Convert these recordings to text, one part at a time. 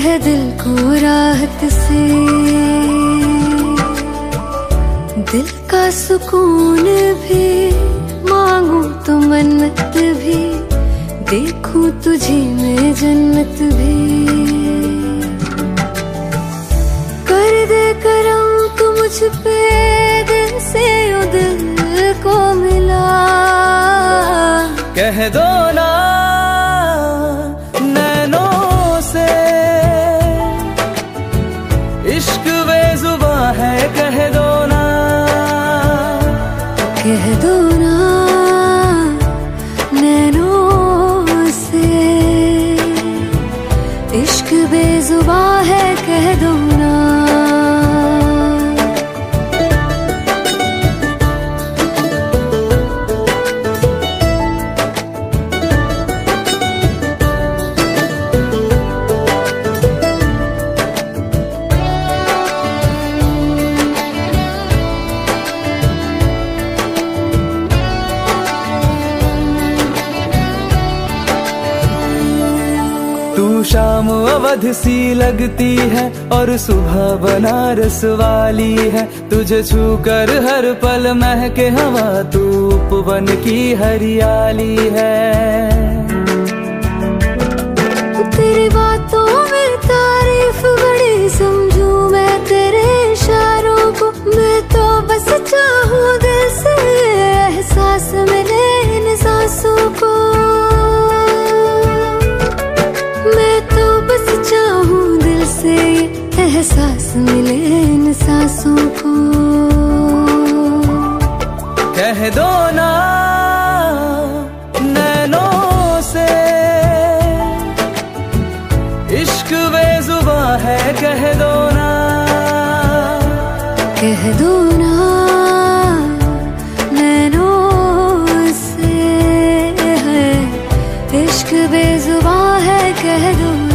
है दिल को राहत से, दिल का सुकून भी मांगू तो मन्नत भी, देखूं तुझे मैं जन्नत भी। कर दे करम तू मुझ पे, दिल से ओ दिल को मिला। कह दो ना नैनों से, इश्क बेजुबां है, कह दो ना, कह दो ना नैनों से, इश्क बेजुबां है, कह दो ना। तू शाम अवध सी लगती है और सुबह बनारस वाली है, तुझे छूकर हर पल महके हवा, तू उपवन की हरियाली है। तेरी बातों में तारीफ बड़ी समझूं मैं तेरे इशारों को, मैं तो बस चाहूं दिल से एहसास मिले इन सांसों को। एहसास मिले इन सांसों को। कह दो ना नैनों से, इश्क बेजुबां है, कह दो ना, कह दो ना नैनों से है, इश्क बेजुबां है, कह दो ना।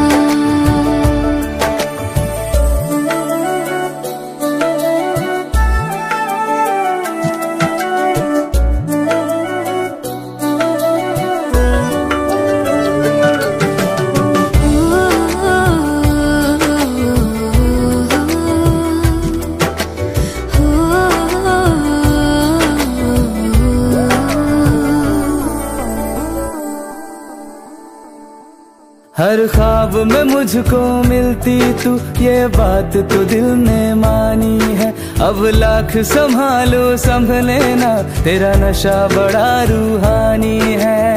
हर ख्वाब में मुझको मिलती तू, ये बात तो दिल ने मानी है। अब लाख संभालो संभले ना, तेरा नशा बड़ा रूहानी है।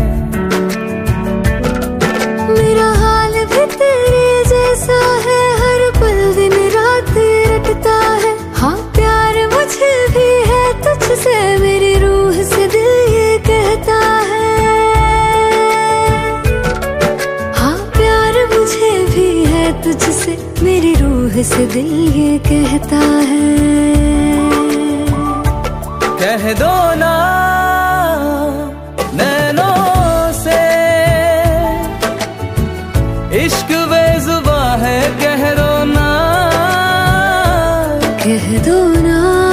मेरा हाल भी तेरे जैसा है, हर पल दिन रात रटता है। हाँ प्यार मुझे भी है तुझसे, मेरी रूह से दिल ये कहता है। तुझसे मेरी रूह से दिल ये कहता है। कह दो ना नैनों से, इश्क बेजुबां है, कह दो ना, कह दो ना।